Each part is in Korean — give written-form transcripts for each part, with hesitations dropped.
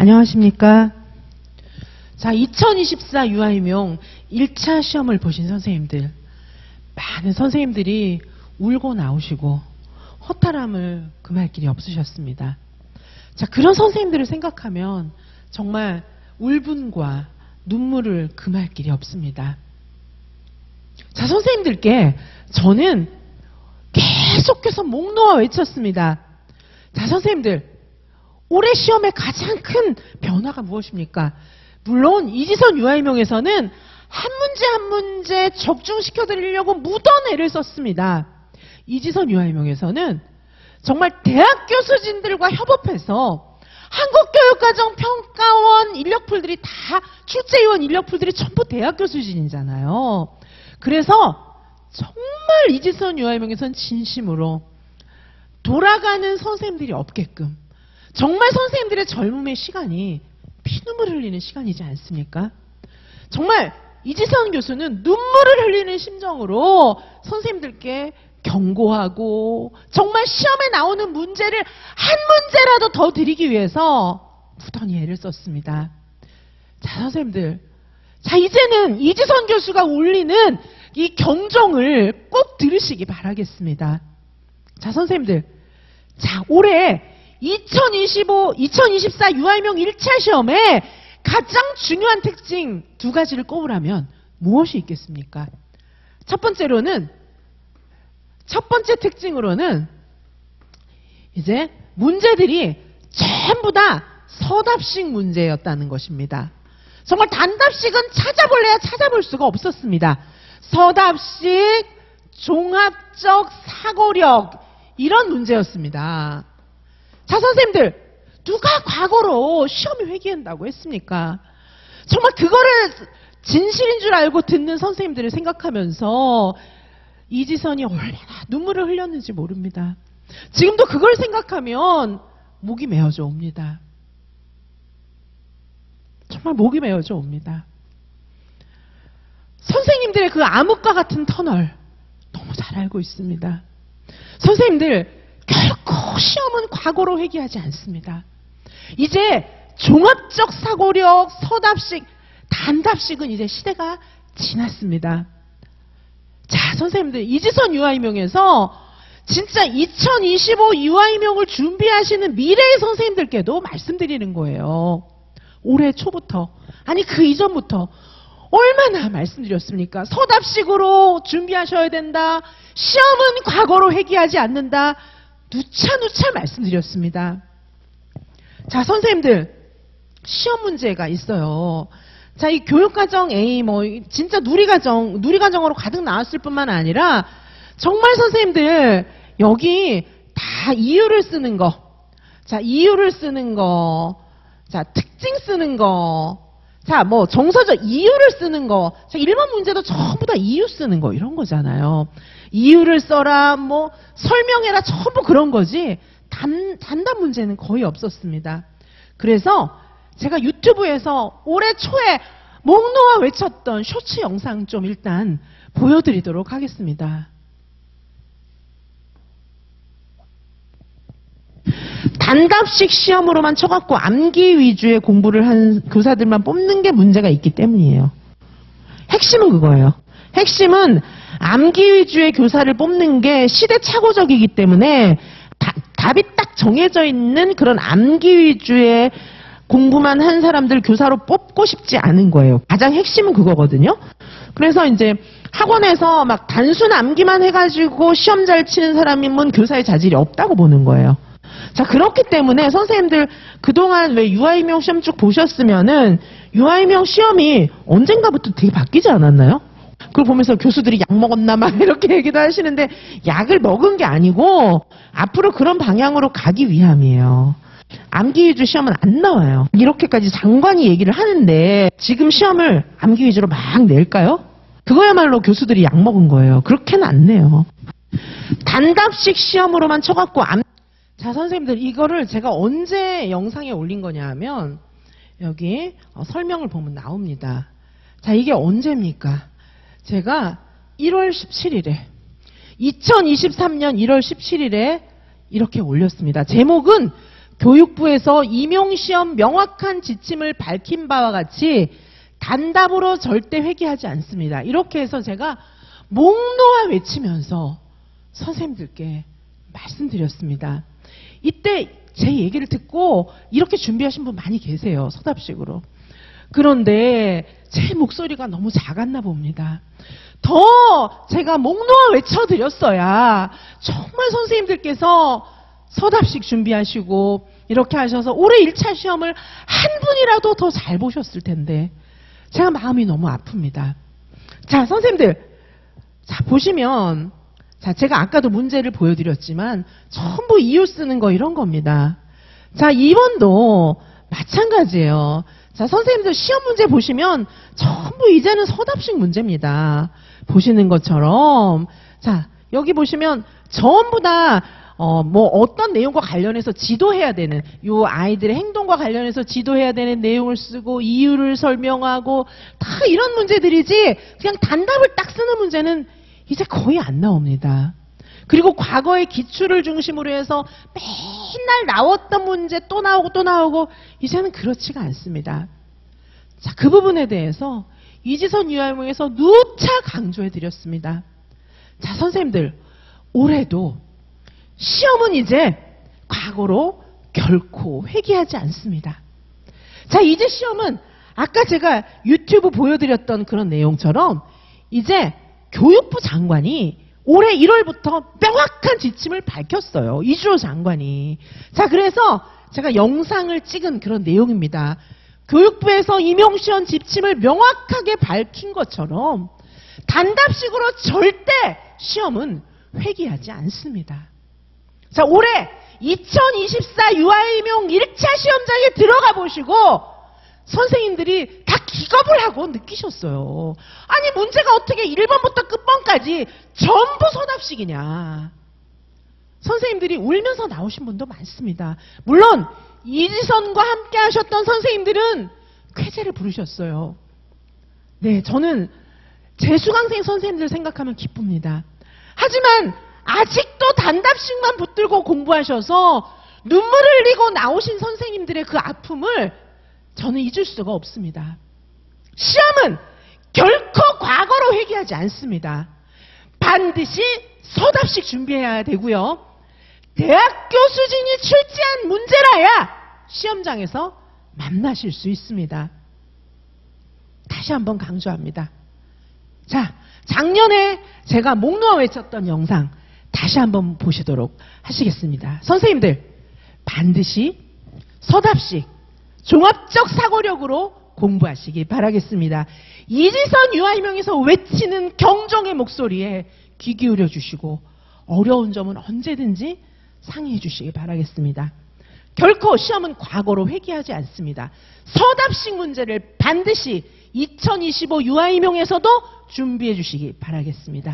안녕하십니까. 자, 2024 유아임용 1차 시험을 보신 선생님들, 많은 선생님들이 울고 나오시고 허탈함을 금할 길이 없으셨습니다. 자, 그런 선생님들을 생각하면 정말 울분과 눈물을 금할 길이 없습니다. 자, 선생님들께 저는 계속해서 목 놓아 외쳤습니다. 자, 선생님들, 올해 시험의 가장 큰 변화가 무엇입니까? 물론 이지선 유아임용에서는 한 문제 한 문제 적중시켜 드리려고 무던 애를 썼습니다. 이지선 유아임용에서는 정말 대학 교수진들과 협업해서 한국교육과정평가원 인력풀들이 다, 출제위원 인력풀들이 전부 대학 교수진이잖아요. 그래서 정말 이지선 유아임용에서는 진심으로 돌아가는 선생님들이 없게끔, 정말 선생님들의 젊음의 시간이 피눈물을 흘리는 시간이지 않습니까? 정말 이지선 교수는 눈물을 흘리는 심정으로 선생님들께 경고하고 정말 시험에 나오는 문제를 한 문제라도 더 드리기 위해서 무던히 애를 썼습니다. 자, 선생님들, 자, 이제는 이지선 교수가 올리는 이 경종을 꼭 들으시기 바라겠습니다. 자, 선생님들, 자, 올해 2024 유아임용 1차 시험에 가장 중요한 특징 두 가지를 꼽으라면 무엇이 있겠습니까? 첫 번째 특징으로는 이제 문제들이 전부 다 서답식 문제였다는 것입니다. 정말 단답식은 찾아볼래야 찾아볼 수가 없었습니다. 서답식, 종합적 사고력, 이런 문제였습니다. 자, 선생님들, 누가 과거로 시험에 회귀한다고 했습니까? 정말 그거를 진실인 줄 알고 듣는 선생님들을 생각하면서 이지선이 얼마나 눈물을 흘렸는지 모릅니다. 지금도 그걸 생각하면 목이 메어져 옵니다. 정말 목이 메어져 옵니다. 선생님들의 그 암흑과 같은 터널 너무 잘 알고 있습니다. 선생님들, 결코 시험은 과거로 회귀하지 않습니다. 이제 종합적 사고력, 서답식, 단답식은 이제 시대가 지났습니다. 자, 선생님들, 이지선 유아임용에서 진짜 2025 유아임용을 준비하시는 미래의 선생님들께도 말씀드리는 거예요. 올해 초부터, 아니 그 이전부터 얼마나 말씀드렸습니까? 서답식으로 준비하셔야 된다. 시험은 과거로 회귀하지 않는다. 누차 말씀드렸습니다. 자, 선생님들, 시험 문제가 있어요. 자, 이 교육과정 A, 진짜 누리과정으로 가득 나왔을 뿐만 아니라, 정말 선생님들, 여기 다 이유를 쓰는 거, 자, 이유를 쓰는 거, 자, 특징 쓰는 거, 자, 정서적 이유를 쓰는 거, 자, 1번 문제도 전부 다 이유 쓰는 거, 이런 거잖아요. 이유를 써라, 설명해라, 전부 그런 거지, 단답 문제는 거의 없었습니다. 그래서 제가 유튜브에서 올해 초에 목 놓아 외쳤던 쇼츠 영상 좀 일단 보여드리도록 하겠습니다. 단답식 시험으로만 쳐갖고 암기 위주의 공부를 한 교사들만 뽑는 게 문제가 있기 때문이에요. 핵심은 그거예요. 핵심은 암기 위주의 교사를 뽑는 게 시대착오적이기 때문에 답이 딱 정해져 있는 그런 암기 위주의 공부만 한 사람들 교사로 뽑고 싶지 않은 거예요. 가장 핵심은 그거거든요. 그래서 이제 학원에서 막 단순 암기만 해가지고 시험 잘 치는 사람이면 교사의 자질이 없다고 보는 거예요. 자, 그렇기 때문에 선생님들 그동안 왜 유아임용 시험 쭉 보셨으면은 유아임용 시험이 언젠가부터 되게 바뀌지 않았나요? 그걸 보면서 교수들이 약 먹었나 막 이렇게 얘기도 하시는데, 약을 먹은 게 아니고 앞으로 그런 방향으로 가기 위함이에요. 암기 위주 시험은 안 나와요. 이렇게까지 장관이 얘기를 하는데 지금 시험을 암기 위주로 막 낼까요? 그거야말로 교수들이 약 먹은 거예요. 그렇게는 안 내요. 단답식 시험으로만 쳐갖고 자, 선생님들, 이거를 제가 언제 영상에 올린 거냐 하면 여기 설명을 보면 나옵니다. 자, 이게 언제입니까? 제가 1월 17일에 2023년 1월 17일에 이렇게 올렸습니다. 제목은 교육부에서 임용시험 명확한 지침을 밝힌 바와 같이 단답으로 절대 회귀하지 않습니다. 이렇게 해서 제가 목 놓아 외치면서 선생님들께 말씀드렸습니다. 이때 제 얘기를 듣고 이렇게 준비하신 분 많이 계세요. 서답식으로. 그런데 제 목소리가 너무 작았나 봅니다. 더 제가 목 놓아 외쳐드렸어야 정말 선생님들께서 서답식 준비하시고 이렇게 하셔서 올해 1차 시험을 한 분이라도 더 잘 보셨을 텐데 제가 마음이 너무 아픕니다. 자, 선생님들. 자, 보시면 자, 제가 아까도 문제를 보여드렸지만 전부 이유 쓰는 거 이런 겁니다. 자, 2번도 마찬가지예요. 자, 선생님들 시험 문제 보시면 전부 이제는 서답식 문제입니다. 보시는 것처럼 자, 여기 보시면 전부 다 뭐 어떤 내용과 관련해서 지도해야 되는 요 아이들의 행동과 관련해서 지도해야 되는 내용을 쓰고 이유를 설명하고 다 이런 문제들이지 그냥 단답을 딱 쓰는 문제는 이제 거의 안 나옵니다. 그리고 과거의 기출을 중심으로 해서 맨날 나왔던 문제 또 나오고 또 나오고 이제는 그렇지가 않습니다. 자, 그 부분에 대해서 이지선 유아용에서 누차 강조해 드렸습니다. 자, 선생님들 올해도 시험은 이제 과거로 결코 회귀하지 않습니다. 자, 이제 시험은 아까 제가 유튜브 보여드렸던 그런 내용처럼 이제 교육부 장관이 올해 1월부터 명확한 지침을 밝혔어요. 이주호 장관이. 자, 그래서 제가 영상을 찍은 그런 내용입니다. 교육부에서 임용시험 지침을 명확하게 밝힌 것처럼 단답식으로 절대 시험은 회귀하지 않습니다. 자, 올해 2024 유아임용 1차 시험장에 들어가 보시고 선생님들이 다 기겁을 하고 느끼셨어요. 아니, 문제가 어떻게 1번부터 끝번까지 전부 서답식이냐. 선생님들이 울면서 나오신 분도 많습니다. 물론 이지선과 함께 하셨던 선생님들은 쾌재를 부르셨어요. 네, 저는 재수강생 선생님들 생각하면 기쁩니다. 하지만 아직도 단답식만 붙들고 공부하셔서 눈물을 흘리고 나오신 선생님들의 그 아픔을 저는 잊을 수가 없습니다. 시험은 결코 과거로 회귀하지 않습니다. 반드시 서답식 준비해야 되고요. 대학교 수준이 출제한 문제라야 시험장에서 만나실 수 있습니다. 다시 한번 강조합니다. 자, 작년에 제가 목 놓아 외쳤던 영상 다시 한번 보시도록 하시겠습니다. 선생님들 반드시 서답식 종합적 사고력으로 공부하시기 바라겠습니다. 이지선 유아임용에서 외치는 경종의 목소리에 귀 기울여 주시고 어려운 점은 언제든지 상의해 주시기 바라겠습니다. 결코 시험은 과거로 회귀하지 않습니다. 서답식 문제를 반드시 2025 유아임용에서도 준비해 주시기 바라겠습니다.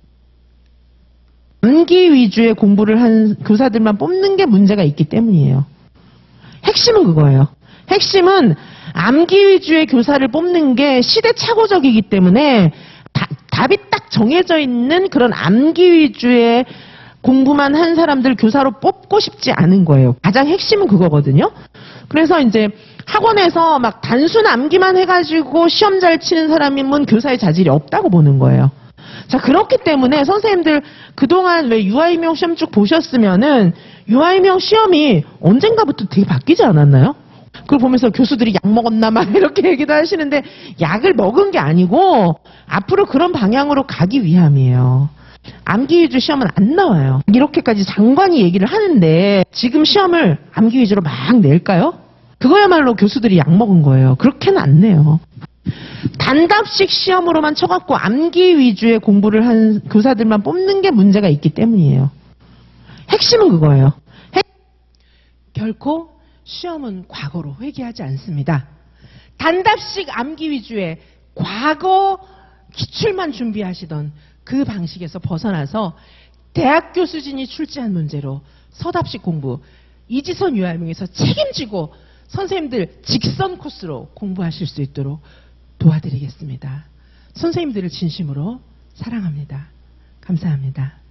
암기 위주의 공부를 한 교사들만 뽑는 게 문제가 있기 때문이에요. 핵심은 그거예요. 핵심은 암기 위주의 교사를 뽑는 게 시대착오적이기 때문에 답이 딱 정해져 있는 그런 암기 위주의 공부만 한 사람들 교사로 뽑고 싶지 않은 거예요. 가장 핵심은 그거거든요. 그래서 이제 학원에서 막 단순 암기만 해가지고 시험 잘 치는 사람이면 교사의 자질이 없다고 보는 거예요. 자, 그렇기 때문에 선생님들 그동안 왜 유아임용 시험 쭉 보셨으면은 유아임용 시험이 언젠가부터 되게 바뀌지 않았나요? 그걸 보면서 교수들이 약 먹었나 막 이렇게 얘기도 하시는데 약을 먹은 게 아니고 앞으로 그런 방향으로 가기 위함이에요. 암기 위주 시험은 안 나와요. 이렇게까지 장관이 얘기를 하는데 지금 시험을 암기 위주로 막 낼까요? 그거야말로 교수들이 약 먹은 거예요. 그렇게는 안 내요. 단답식 시험으로만 쳐갖고 암기 위주의 공부를 한 교사들만 뽑는 게 문제가 있기 때문이에요. 핵심은 그거예요. 결코 시험은 과거로 회귀하지 않습니다. 단답식 암기 위주의 과거 기출만 준비하시던 그 방식에서 벗어나서 대학교 수준이 출제한 문제로 서답식 공부, 이지선 유아임용에서 책임지고 선생님들 직선 코스로 공부하실 수 있도록 도와드리겠습니다. 선생님들을 진심으로 사랑합니다. 감사합니다.